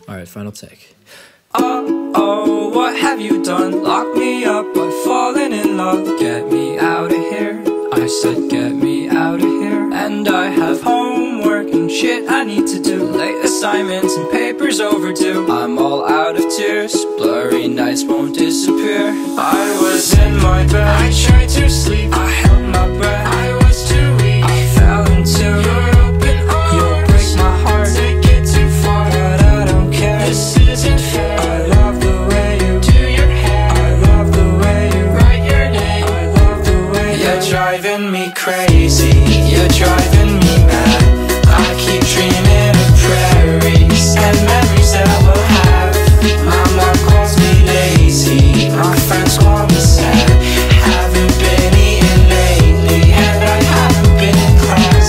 Alright, final take. Oh, what have you done? Lock me up, I've fallen in love. Get me out of here, I said get me out of here. And I have homework and shit I need to do. Late assignments and papers overdue. I'm all out of tears, blurry nights won't disappear. I was in my bed, I tried to sleep, I held my breath, I was too weak, I fell into your open arms. You'll break my heart, take it too far, but I don't care, this isn't fair. I love the way you do your hair, I love the way you write your name, I love the way you're driving me crazy, you're driving me mad. I keep dreaming of prairies and memories that we'll have. My mom calls me lazy, my friends call me sad. Haven't been eating lately and I haven't been in class.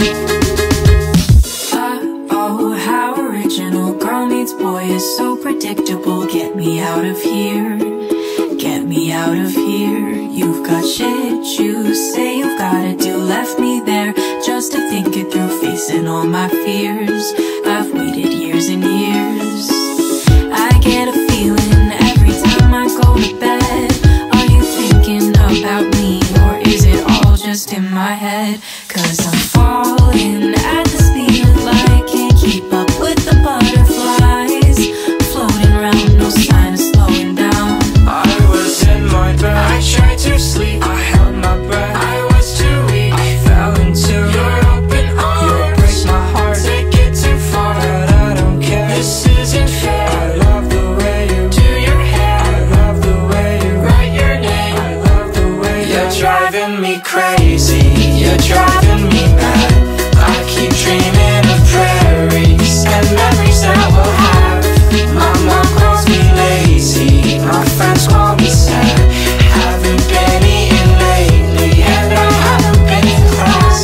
Oh, how original. Girl meets boy is so predictable. Get me out of here, get me out of here. You've got shit you say you've gotta do. Left me there just to think it through, facing all my fears. I've waited years and years. I get a feeling every time I go to bed. Are you thinking about me, or is it all just in my head? 'Cause I'm falling at the speed of light, can't keep up with the butterflies, floating around, no sign of slowing down. I was in my bed, I tried to sleep, I held my breath, I was too weak, I fell into your open arms. You'll break my heart, take it too far, but I don't care, this isn't fair. I love the way you do your hair, I love the way you write your name, I love the way you're driving me crazy, you're driving me mad. I keep dreaming of prairies and memories that we'll have. My mom calls me lazy, my friends call me sad. Haven't been eating lately and I haven't been in class.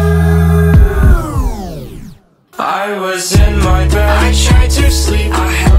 I was in my bed, I tried to sleep, I